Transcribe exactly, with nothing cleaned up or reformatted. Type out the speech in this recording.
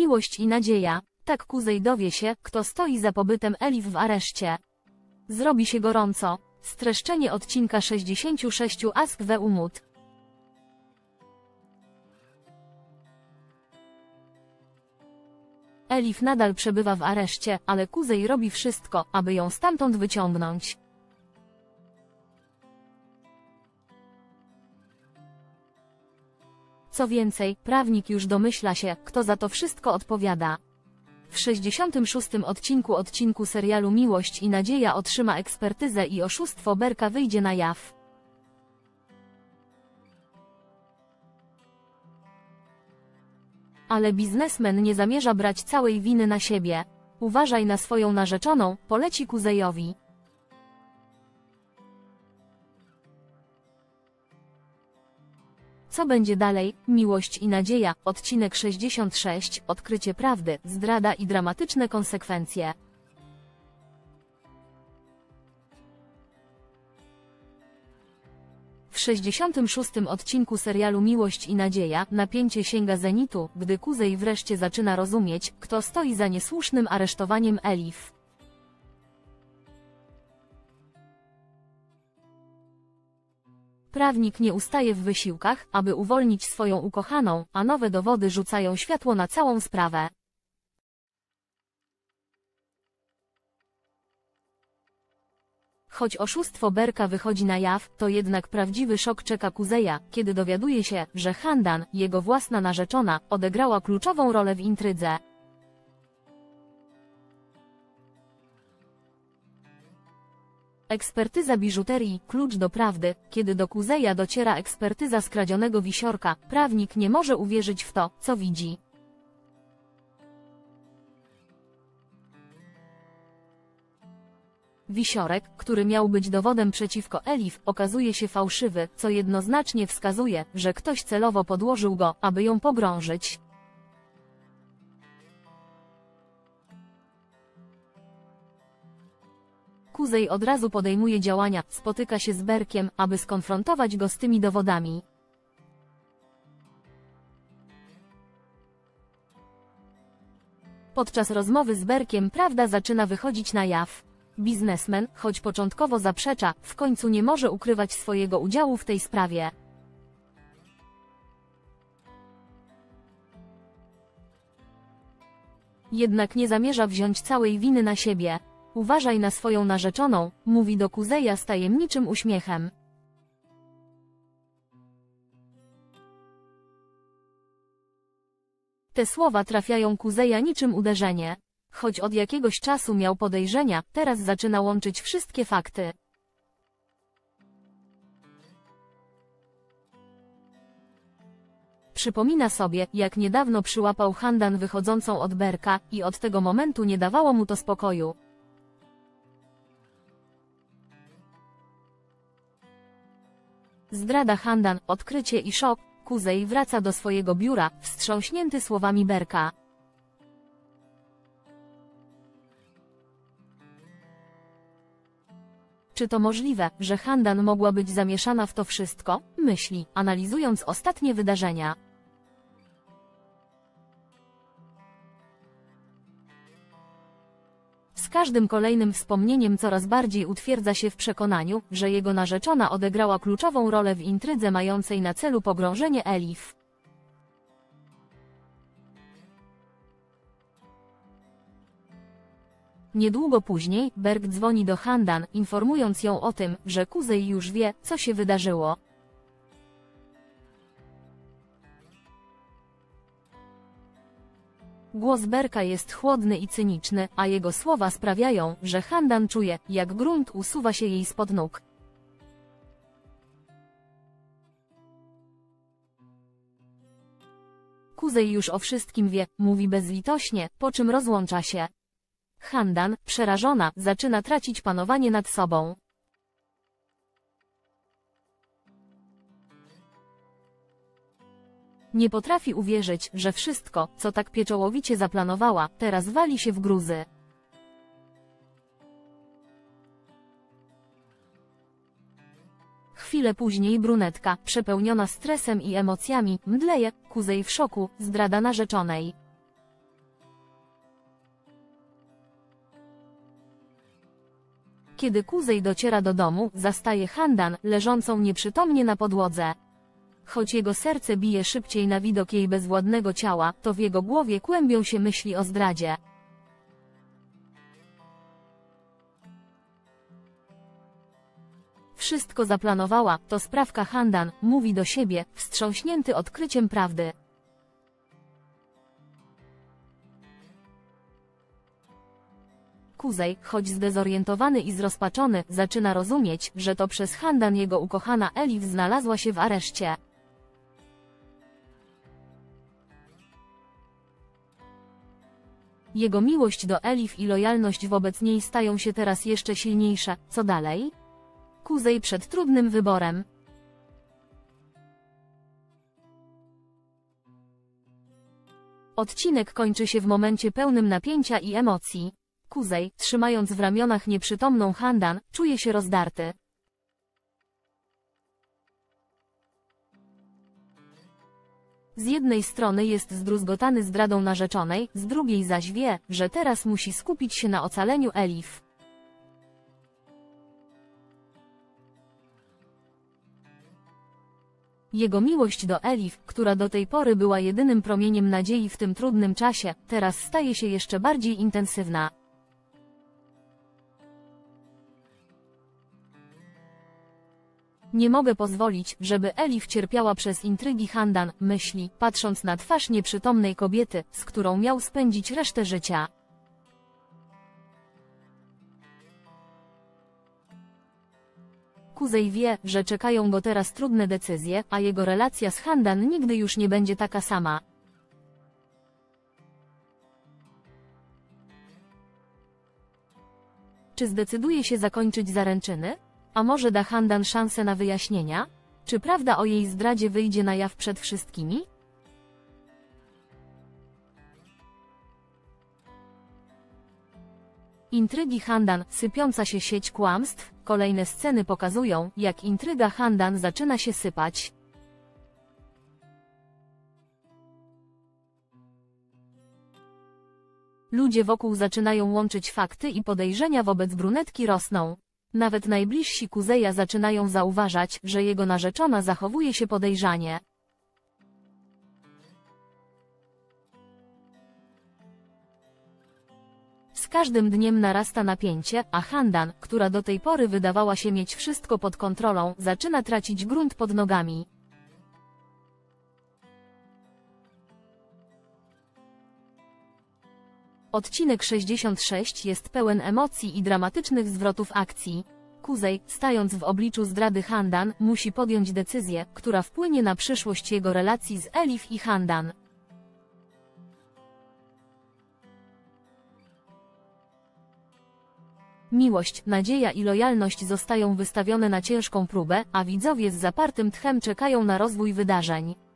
Miłość i nadzieja. Tak Kuzey dowie się, kto stoi za pobytem Elif w areszcie. Zrobi się gorąco. Streszczenie odcinka sześćdziesiąt sześć Ask the Umut. Elif nadal przebywa w areszcie, ale Kuzey robi wszystko, aby ją stamtąd wyciągnąć. Co więcej, prawnik już domyśla się, kto za to wszystko odpowiada. W sześćdziesiątym szóstym odcinku odcinku serialu Miłość i nadzieja otrzyma ekspertyzę i oszustwo Berka wyjdzie na jaw. Ale biznesmen nie zamierza brać całej winy na siebie. Uważaj na swoją narzeczoną, poleci Kuzeyowi. Co będzie dalej? Miłość i nadzieja, odcinek sześćdziesiąt sześć, odkrycie prawdy, zdrada i dramatyczne konsekwencje. W sześćdziesiątym szóstym odcinku serialu Miłość i nadzieja, napięcie sięga zenitu, gdy Kuzey wreszcie zaczyna rozumieć, kto stoi za niesłusznym aresztowaniem Elif. Prawnik nie ustaje w wysiłkach, aby uwolnić swoją ukochaną, a nowe dowody rzucają światło na całą sprawę. Choć oszustwo Berka wychodzi na jaw, to jednak prawdziwy szok czeka Kuzeya, kiedy dowiaduje się, że Handan, jego własna narzeczona, odegrała kluczową rolę w intrydze. Ekspertyza biżuterii, klucz do prawdy. Kiedy do Kuzeya dociera ekspertyza skradzionego wisiorka, prawnik nie może uwierzyć w to, co widzi. Wisiorek, który miał być dowodem przeciwko Elif, okazuje się fałszywy, co jednoznacznie wskazuje, że ktoś celowo podłożył go, aby ją pogrążyć. Kuzey od razu podejmuje działania, spotyka się z Berkiem, aby skonfrontować go z tymi dowodami. Podczas rozmowy z Berkiem prawda zaczyna wychodzić na jaw. Biznesmen, choć początkowo zaprzecza, w końcu nie może ukrywać swojego udziału w tej sprawie. Jednak nie zamierza wziąć całej winy na siebie. Uważaj na swoją narzeczoną, mówi do Kuzeya z tajemniczym uśmiechem. Te słowa trafiają Kuzeya niczym uderzenie. Choć od jakiegoś czasu miał podejrzenia, teraz zaczyna łączyć wszystkie fakty. Przypomina sobie, jak niedawno przyłapał Handan wychodzącą od Berka, i od tego momentu nie dawało mu to spokoju. Zdrada Handan, odkrycie i szok. Kuzey wraca do swojego biura, wstrząśnięty słowami Berka. Czy to możliwe, że Handan mogła być zamieszana w to wszystko? Myśli, analizując ostatnie wydarzenia. Z każdym kolejnym wspomnieniem coraz bardziej utwierdza się w przekonaniu, że jego narzeczona odegrała kluczową rolę w intrydze mającej na celu pogrążenie Elif. Niedługo później, Berk dzwoni do Handan, informując ją o tym, że Kuzey już wie, co się wydarzyło. Głos Berka jest chłodny i cyniczny, a jego słowa sprawiają, że Handan czuje, jak grunt usuwa się jej spod nóg. Kuzey już o wszystkim wie, mówi bezlitośnie, po czym rozłącza się. Handan, przerażona, zaczyna tracić panowanie nad sobą. Nie potrafi uwierzyć, że wszystko, co tak pieczołowicie zaplanowała, teraz wali się w gruzy. Chwilę później brunetka, przepełniona stresem i emocjami, mdleje. Kuzey w szoku, zdrada narzeczonej. Kiedy Kuzey dociera do domu, zastaje Handan, leżącą nieprzytomnie na podłodze. Choć jego serce bije szybciej na widok jej bezwładnego ciała, to w jego głowie kłębią się myśli o zdradzie. Wszystko zaplanowała, to sprawka Handan, mówi do siebie, wstrząśnięty odkryciem prawdy. Kuzey, choć zdezorientowany i zrozpaczony, zaczyna rozumieć, że to przez Handan jego ukochana Elif znalazła się w areszcie. Jego miłość do Elif i lojalność wobec niej stają się teraz jeszcze silniejsze. Co dalej? Kuzey przed trudnym wyborem. Odcinek kończy się w momencie pełnym napięcia i emocji. Kuzey, trzymając w ramionach nieprzytomną Handan, czuje się rozdarty. Z jednej strony jest zdruzgotany zdradą narzeczonej, z drugiej zaś wie, że teraz musi skupić się na ocaleniu Elif. Jego miłość do Elif, która do tej pory była jedynym promieniem nadziei w tym trudnym czasie, teraz staje się jeszcze bardziej intensywna. Nie mogę pozwolić, żeby Elif cierpiała przez intrygi Handan, myśli, patrząc na twarz nieprzytomnej kobiety, z którą miał spędzić resztę życia. Kuzey wie, że czekają go teraz trudne decyzje, a jego relacja z Handan nigdy już nie będzie taka sama. Czy zdecyduje się zakończyć zaręczyny? A może da Handan szansę na wyjaśnienia? Czy prawda o jej zdradzie wyjdzie na jaw przed wszystkimi? Intrygi Handan, sypiąca się sieć kłamstw, kolejne sceny pokazują, jak intryga Handan zaczyna się sypać. Ludzie wokół zaczynają łączyć fakty i podejrzenia wobec brunetki rosną. Nawet najbliżsi Kuzeya zaczynają zauważać, że jego narzeczona zachowuje się podejrzanie. Z każdym dniem narasta napięcie, a Handan, która do tej pory wydawała się mieć wszystko pod kontrolą, zaczyna tracić grunt pod nogami. Odcinek sześćdziesiąt sześć jest pełen emocji i dramatycznych zwrotów akcji. Kuzey, stając w obliczu zdrady Handan, musi podjąć decyzję, która wpłynie na przyszłość jego relacji z Elif i Handan. Miłość, nadzieja i lojalność zostają wystawione na ciężką próbę, a widzowie z zapartym tchem czekają na rozwój wydarzeń.